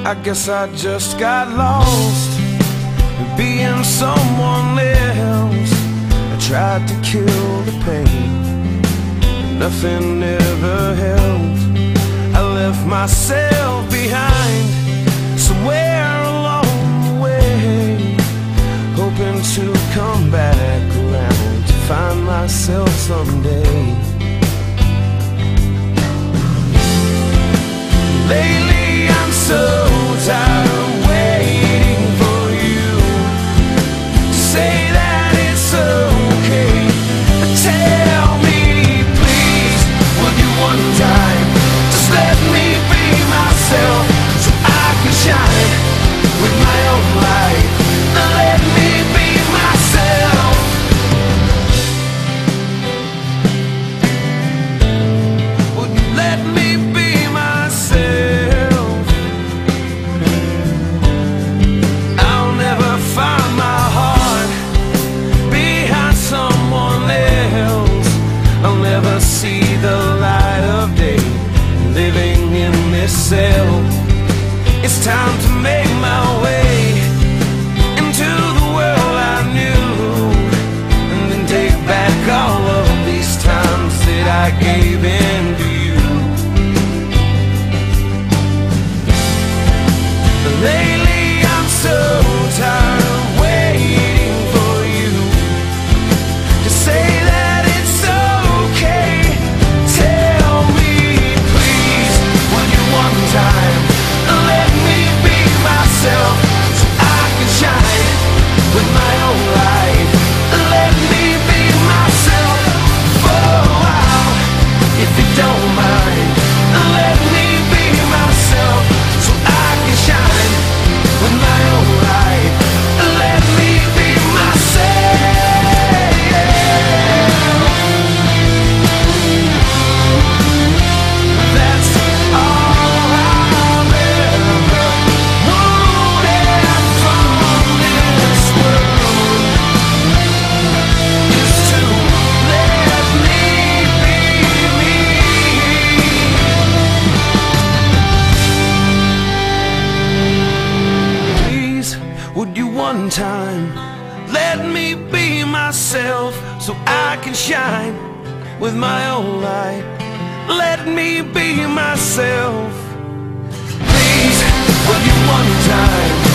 I guess I just got lost in being someone else. I tried to kill the pain, but nothing ever helped. I left myself behind somewhere along the way, hoping to come back around to find myself someday. Lately I'm so tired of waiting for you to say that it's okay. Tell me please, would you one time just let me be myself so I can shine with my own light? Let me be myself. Would you let me be myself? I'll never find my heart behind someone else. I'll never see the light of day living in this cell. It's time to make my way into the world I knew, and then take back all of these times that I gave in to you. But lately I'm so tired of waiting for you to say that it's okay. Tell me please, would you one time let me be myself so I can shine with my own light? Let me be myself for a while, if you don't mind. Let me be myself so I can shine with my own light. Let me be myself. That's all I've ever wanted from this world, is to let me be me. Please, would you one time let me be myself so I can shine with my own light? Let me be myself. Please, would you one time